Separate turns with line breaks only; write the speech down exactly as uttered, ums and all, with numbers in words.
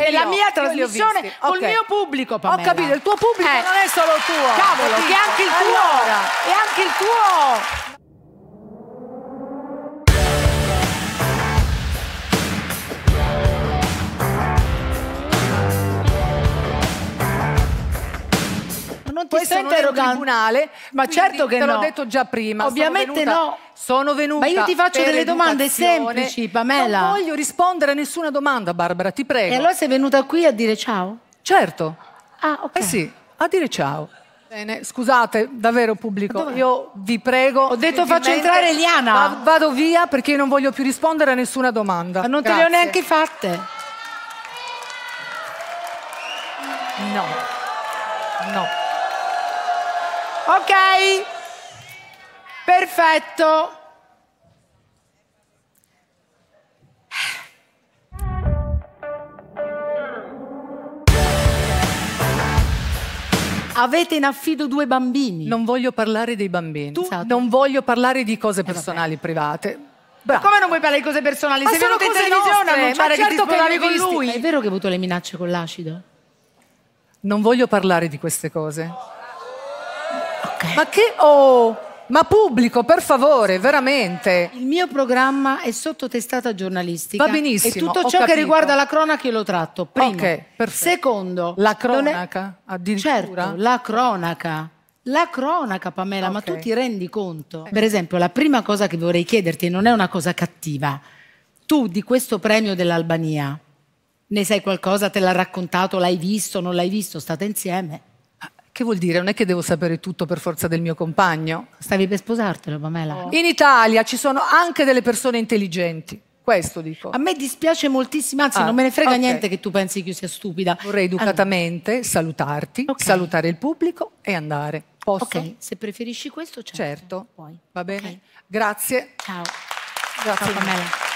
è la
io,
mia trasmissione col
okay.
mio pubblico, Pamela.
Ho capito, il tuo pubblico
eh.
non è solo il tuo.
Cavolo,
capito?
che anche il tuo.
Allora.
E anche il tuo. Non ti
Questo
sto
non è un
interrogando.
tribunale, ma certo che
te
no.
l'ho
detto già prima.
Ovviamente
sono venuta,
no.
Sono venuta.
Ma io ti faccio
per
delle domande
educazione.
semplici, Pamela.
Non voglio rispondere a nessuna domanda, Barbara, ti prego.
E allora sei venuta qui a dire ciao?
Certo.
Ah, ok.
Eh sì, a dire ciao. Bene, scusate, davvero pubblico, io vi prego.
Ho detto faccio entrare Eliana.
Va, vado via perché io non voglio più rispondere a nessuna domanda.
Ma non
Grazie.
te le ho neanche fatte.
No. No.
Ok. Perfetto. Avete in affido due bambini.
Non voglio parlare dei bambini.
Tu? Esatto.
Non voglio parlare di cose
Eh,
personali private.
Ma
Bravo.
come non vuoi parlare di cose personali?
Ma
Sei
sono
venuta in
cose
televisione
nostre,
a annunciare
ma
che
certo
ti
che
sposavi
l'ho
con
visti.
lui. È vero che hai avuto le minacce con l'acido?
Non voglio parlare di queste cose.
Ok.
Ma che... Oh! Ma pubblico, per favore, veramente.
Il mio programma è sotto testata giornalistica.
Va benissimo,
E tutto
ho
ciò che
capito.
riguarda la cronaca io lo tratto. Primo.
Ok, perfetto.
Secondo.
La
non è-
cronaca, addirittura?
Certo, la cronaca. La cronaca, Pamela, ma
Ok.
tu ti rendi conto? Per esempio, la prima cosa che vorrei chiederti, non è una cosa cattiva. Tu di questo premio dell'Albania ne sai qualcosa? Te l'ha raccontato? L'hai visto? Non l'hai visto? State insieme?
Che vuol dire? Non è che devo sapere tutto per forza del mio compagno.
Stavi per sposartelo, Pamela?
In Italia ci sono anche delle persone intelligenti. Questo dico.
A me dispiace moltissimo, anzi
Ah,
non me ne frega
ok.
niente che tu pensi che io sia stupida.
Vorrei educatamente salutarti,
Ok.
salutare il pubblico e andare. Posso?
Ok, se preferisci questo, certo.
Certo.
Puoi.
Va bene?
Ok.
Grazie.
Ciao.
Grazie.
Ciao Pamela.